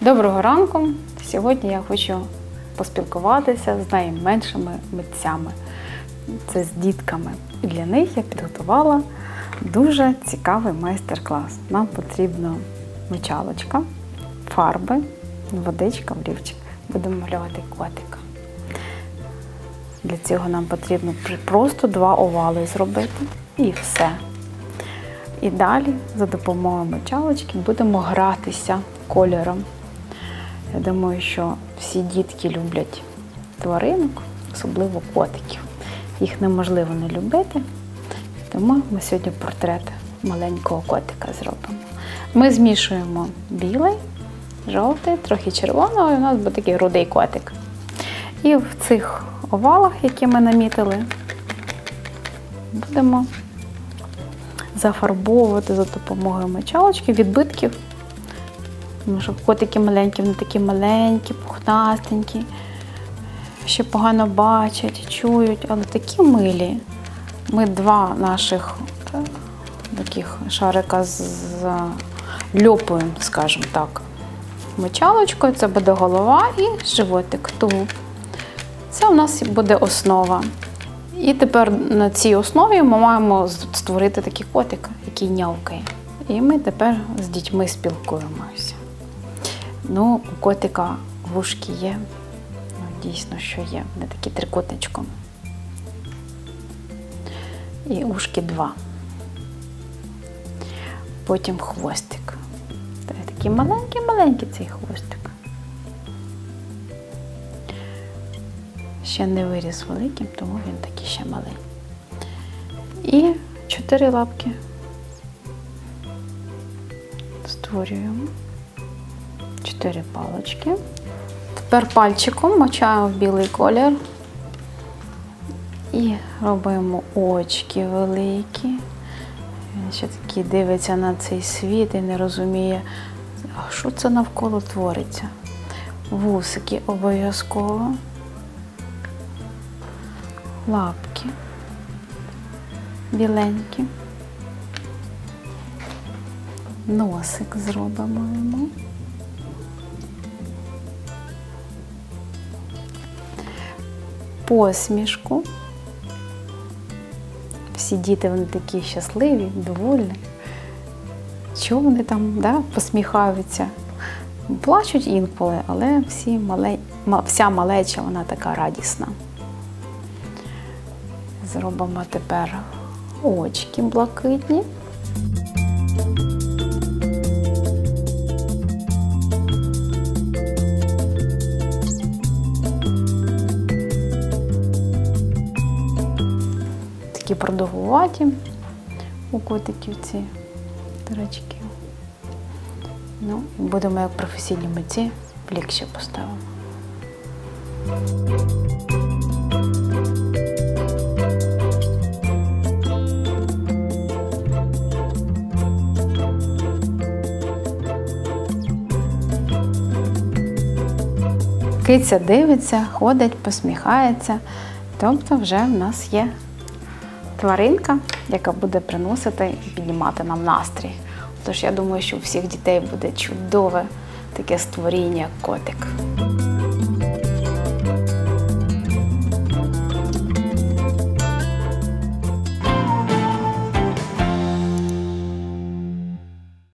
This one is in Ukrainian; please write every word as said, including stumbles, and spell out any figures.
Доброго ранку! Сьогодні я хочу поспілкуватися з найменшими митцями. Це з дітками. І для них я підготувала дуже цікавий майстер-клас. Нам потрібна мочалочка, фарби, водичка, олівчик. Будемо малювати котика. Для цього нам потрібно просто два овали зробити і все. І далі за допомогою мочалочки будемо гратися кольором. Я думаю, що всі дітки люблять тваринок, особливо котиків. Їх неможливо не любити, тому ми сьогодні портрет маленького котика зробимо. Ми змішуємо білий, жовтий, трохи червоного, і у нас буде такий рудий котик. І в цих овалах, які ми намітили, будемо зафарбовувати за допомогою мочалочки відбитків. Тому що котики маленькі, вони такі маленькі, пухнастенькі, ще погано бачать, чують, але такі милі. Ми два наших таких шарика зльопуємо, скажімо так, мочалочкою. Це буде голова і животик, тулуб. Це у нас буде основа. І тепер на цій основі ми маємо створити такий котик, який нявкає. І ми тепер з дітьми спілкуємося. Ну, у котика вушки є, ну, дійсно, що є, вони такі трикутничком. І ушки два. Потім хвостик. Такий маленький-маленький цей хвостик. Ще не виріс великим, тому він такий ще маленький. І чотири лапки створюємо. Чотири палочки. Тепер пальчиком мочаємо в білий колір і робимо очки великі. Він ще такий дивиться на цей світ і не розуміє, а що це навколо твориться. Вусики обов'язково. Лапки біленькі. Носик зробимо йому. Посмішку. Всі діти, вони такі щасливі, довольні. Чого вони там, да, посміхаються? Плачуть інколи, але всі мале... вся малеча, вона така радісна. Зробимо тепер очки блакитні. Такі продовгуваті у котиків ці дирочки. Ну, будемо як професійні митці, блік ще поставимо. Киця дивиться, ходить, посміхається, тобто вже в нас є тваринка, яка буде приносити і піднімати нам настрій. Тож я думаю, що у всіх дітей буде чудове таке створіння, як котик.